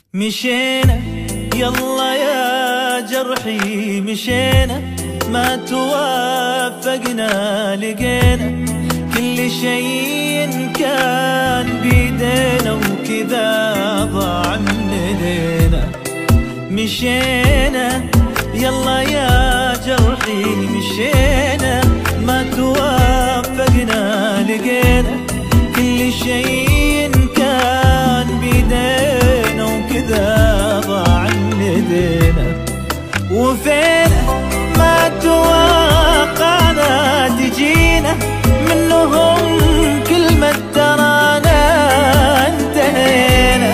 مشينا يلا يا جرحي مشينا، ما توافقنا لقينا كل شيء كان بيدينا وكذا ضاع من ايدينا. مشينا يلا يا جرحي مشينا، ما توافقنا لقينا كل شيء كان بيدينا وكذا ضاع من ايدينا. وفينا ما توقعنا تجينا منهم كلمة ترانا انتهينا.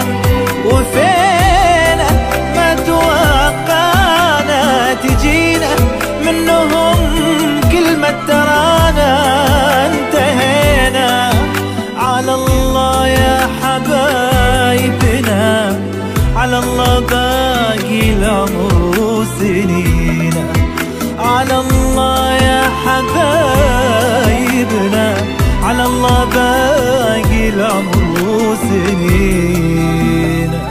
وفينا ما توقعنا تجينا منهم كلمة ترانا انتهينا. على الله يا حبايبنا، على الله باقي العمر وسنينا. على الله يا حبايبنا، على الله باقي العمر وسنينا.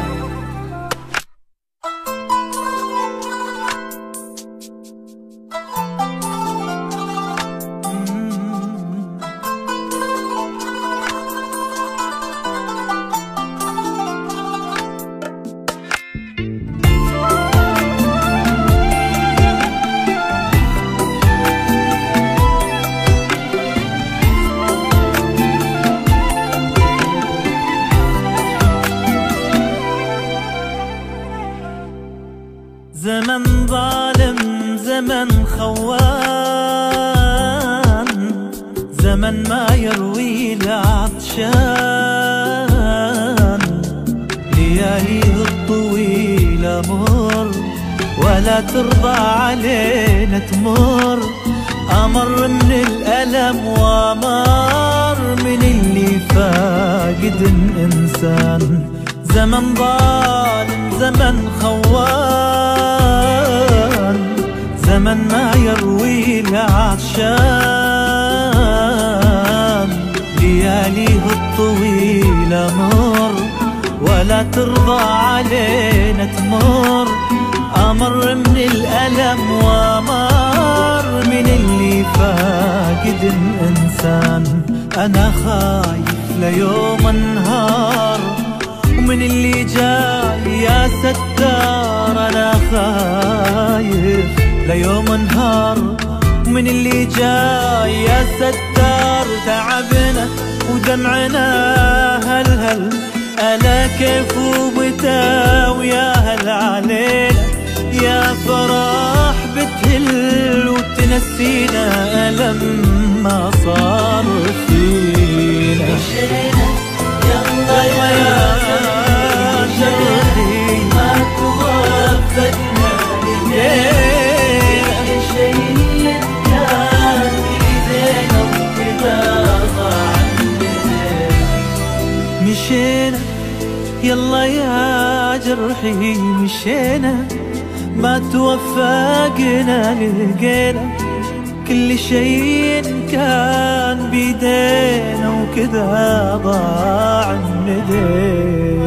زمن ظالم زمن خوان، زمن ما يروي العطشان. لياليه الطويلة مر ولا ترضى علينا تمر، أمر من الألم وأمر من اللي فاقد الإنسان. زمن ظالم زمن خوان، زمن ما يروي العطشان. لياليه الطويلة مر ولا ترضى علينا تمر، أمر من الألم وأمر من اللي فاقد الإنسان. أنا خايف ليوم النهار ومن اللي جاي يا ستار. أنا خايف ليوم نهار ومن اللي جاي يا ستار. تعبنا ودمعنا هل ألا كيف ومتى ويا هل علينا. يا فرح بتهل وتنسينا ألم ما صار فينا. مشينا يلا يا جرحي ما توافقنا لقينا كل شيء كان بيدينا وكذا ضاع من ايدينا. مشينا يلا يا جرحي مشينا، ما توفقنا لقينا كل شيء كان بيدينا وكذا ضاع من ايدينا.